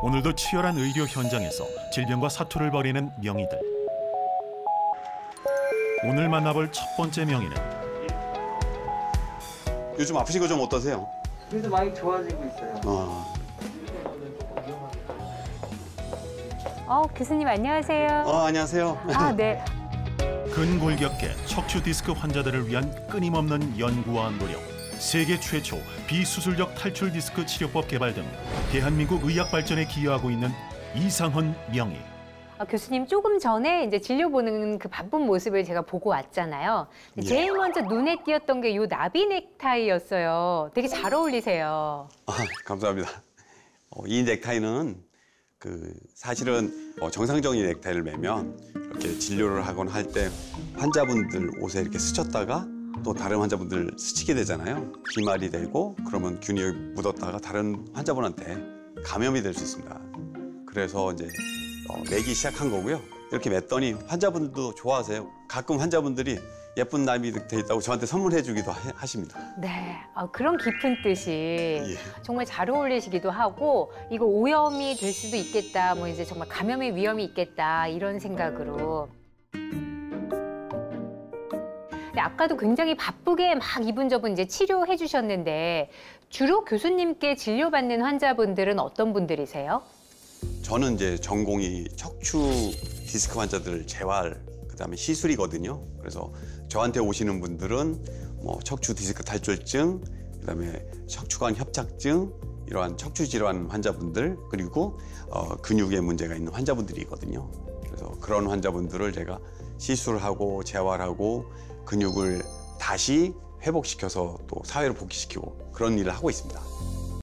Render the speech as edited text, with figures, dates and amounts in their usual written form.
오늘도 치열한 의료 현장에서 질병과 사투를 벌이는 명의들. 오늘 만나볼 첫 번째 명의는 요즘 아프신 거 좀 어떠세요? 그래도 많이 좋아지고 있어요. 교수님 안녕하세요. 안녕하세요. 네. 근골격계 척추 디스크 환자들을 위한 끊임없는 연구와 노력. 세계 최초 비수술적 탈출 디스크 치료법 개발 등 대한민국 의학 발전에 기여하고 있는 이상헌 명의. 교수님 조금 전에 이제 진료 보는 그 바쁜 모습을 제가 보고 왔잖아요. 제일 먼저 눈에 띄었던 게 요 나비 넥타이였어요. 되게 잘 어울리세요. 감사합니다. 이 넥타이는 사실은 정상적인 넥타이를 매면 이렇게 진료를 하거나 할 때 환자분들 옷에 이렇게 스쳤다가 또 다른 환자분들 스치게 되잖아요. 비말이 되고 그러면 균이 묻었다가 다른 환자분한테 감염이 될 수 있습니다. 그래서 이제 매기 시작한 거고요. 이렇게 맸더니 환자분들도 좋아하세요. 가끔 환자분들이 예쁜 나비 넥타이 있다고 저한테 선물해 주기도 하십니다. 네, 그런 깊은 뜻이 정말 잘 어울리시기도 하고 이거 오염이 될 수도 있겠다, 뭐 이제 정말 감염의 위험이 있겠다 이런 생각으로. 근데 아까도 굉장히 바쁘게 막 이분저분 이제 치료해 주셨는데 주로 교수님께 진료받는 환자분들은 어떤 분들이세요? 저는 이제 전공이 척추 디스크 환자들 재활, 그다음에 시술이거든요. 그래서 저한테 오시는 분들은 뭐 척추 디스크 탈출증, 그다음에 척추관 협착증, 이러한 척추 질환 환자분들, 그리고 근육에 문제가 있는 환자분들이거든요. 그래서 그런 환자분들을 제가 시술하고 재활하고 근육을 다시 회복시켜서 또 사회로 복귀시키고 그런 일을 하고 있습니다.